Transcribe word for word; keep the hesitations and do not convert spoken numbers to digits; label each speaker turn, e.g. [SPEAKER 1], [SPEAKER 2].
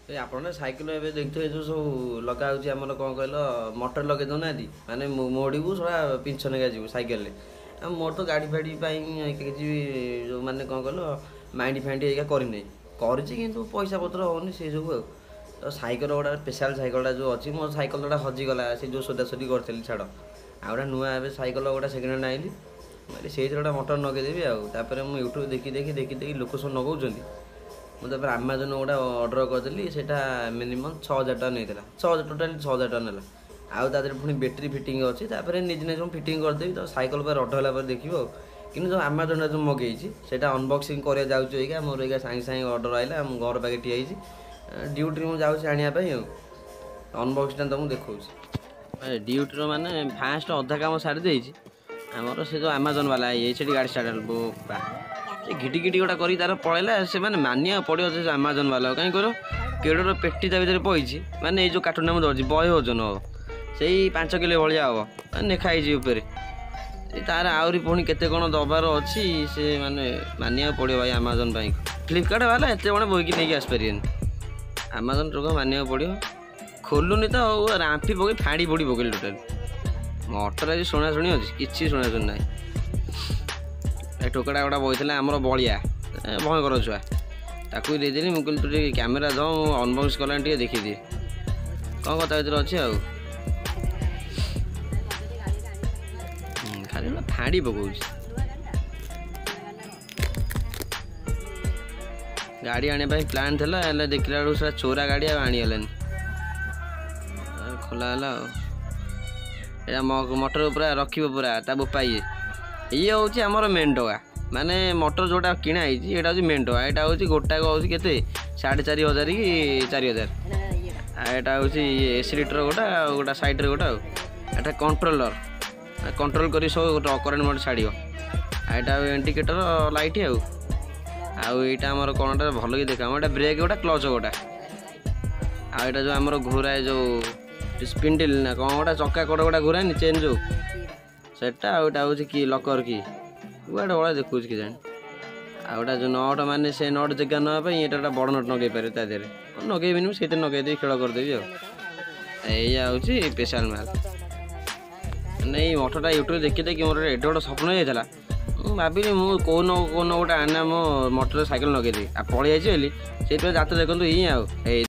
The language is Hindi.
[SPEAKER 1] ए आपण साइकिल ए देखते जो सब लगा आमर कौन कहल मोटर लगे दौना माने मोड़ी को थोड़ा पिंछ नेगा जीव साइकेल मोर तो गाड़ी फाड़ी किसी जो मैंने कौन कहल माइंड फाइंड एरिया करनी कर पैसा पतर होनी से सब तो साइकेल गोटा स्पेशल साइकेल जो अच्छी मो साइकेल गोटा हजिगला से जो सोदासोदी करी छाड़ आउटा नुआ ए साइकेल गोटा सेकेंड हैंड आइली मैं से गोटा मोटर नगेदेवी आउे मुझे यूट्यूब देखी देखी देखी देखी लोक सब नगौंट मुझे आमाजन गोटा अर्डर करदेली से मिनिमम छः हजार टाँग नहीं छः हजार टोटाल छः हजार टाँग नाला आउ तादेह पुणी बैटेरी फिटिंग अच्छी निजे निजे फिटिंग करदेवी तो साइकेल पर रड है देखो कि जो आमाजन जो मगेई से अनबक्सिंग कर जाऊँगा मोर एगा सागे सागे अर्डर आइला घर पाखे ठिया ड्यूटी मुझे जाऊँगी आनापी अनबक्सिंग तुमको देखा ड्यूटी माने फास्ट अधा कम सारी देती आमर से जो आमाजन वाला ये गाड़ी स्टार्ट बा से घिटी घिटी गोटा कर तार पलैला से मैंने मानिया पड़ो से आमाजन वाला कहीं कर केड़ोर पेटी ता भर पड़ी माने जो कार्टून मुझे धरती बहे ओजन हम से पांच किलो भाया हम मैंने खाई उपर तार आहरी पुणी केते कौन दबार अच्छी से माने मानिया पड़ो भाई आमाजन फ्लिपकार्ट वाला एत बड़े बोईक नहीं आसपारे आमाजन रोग मानिया पड़ो खोलुनी तो रांफी पकई फाड़ी पड़ी पकड़ टोटाल मोटर आज शुणा शुणी अच्छी किसी शुणा शुणी ना टोकड़ा गोटा बही आमर बलिया भयंकर छुआ ताकू देदेली मुझे तु कैमेरा दो अनबक्स कला देखी दिए कौन कथा भर अच्छे आ खाली फाड़ी पकाऊ गाड़ी आने प्लान था देखला बेलू चोरा गाड़ी आनीगलानी खोला है मोटर पूरा रखी पूरा ता बोपा ये ये हूँ आमर मेन टका माने मोटर जोटा किणा यहाँ हूँ मेन टका यहाँ हूँ गोटा हूँ के साढ़े चार हजार कि चार हजार यहाँ हूँ एसी लिटर गोटा गोटा सैड्रे गोटा यहाँ कंट्रोलर कंट्रोल कर सब करेन्ट मोड छाड़ यहाँ इंडिकेटर लाइट आउ आईटा आमर कौन भल कि देखा यहाँ ब्रेक गोटा क्लच गोटा आईटा जो आमर घोराए जो स्पिंडल ना कौन गोटा चक्का कड़ गोटा घोराए चेन जो सेटा आउटा हूँ कि लकर की गुआड़े भाया देखो कि जानी आउटा जो नट माने से नट जगह नापी ये बड़ नट नगे पारे तादेह नगेबी से नगेदेवी खेल करदेवी आया हूँ स्पेशल माल नहीं मोटरटा यूट्यूब देखी देखी मोर एडे बड़ा स्वप्न होता भाविली मुझे कौन कौन गोटे आना मो मोटर साइकेल नगेदेवी आ पलि आई से जात देखो ये